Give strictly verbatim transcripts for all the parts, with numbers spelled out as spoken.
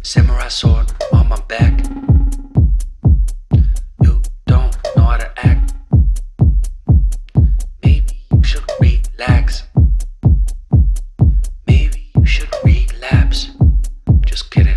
Samurai sword on my back. You don't know how to act. Maybe you should relax. Maybe you should relapse. Just kidding.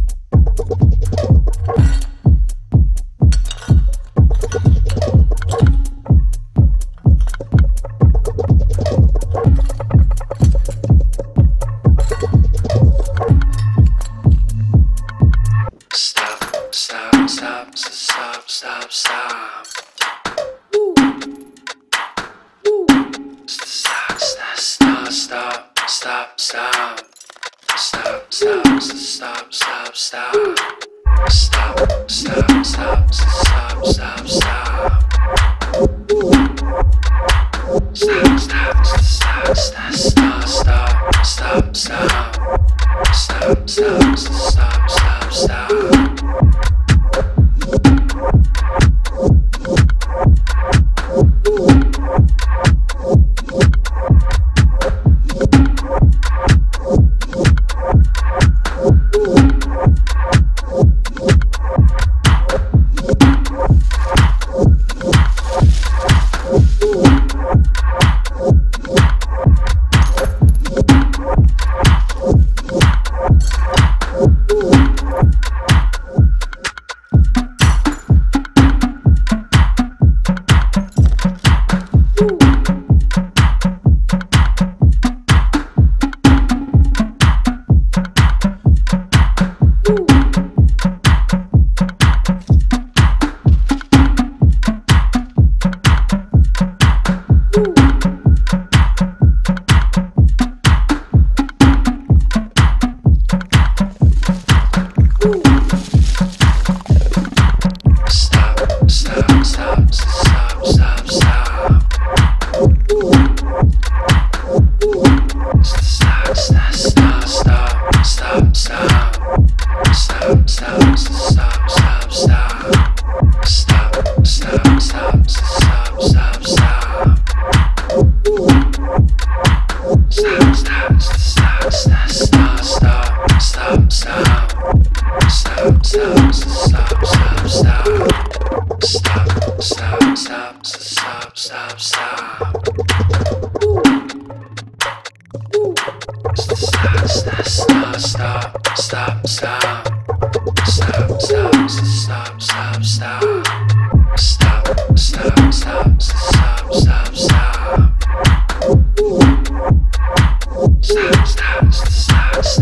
Stop, stop, stop, stop, stop, stop. Woo. Woo. Stop, stop, stop, stop, stop, stop. Stop, stop, stop, stop, stop. Stop, stop, stop, stop, stop, stop. Stop, stop, stop, stop, stop, stop, stop, stop. Stop, stop, stop, stop, stop.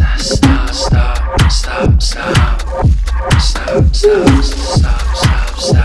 Stop, stop, stop, stop, stop, stop, stop.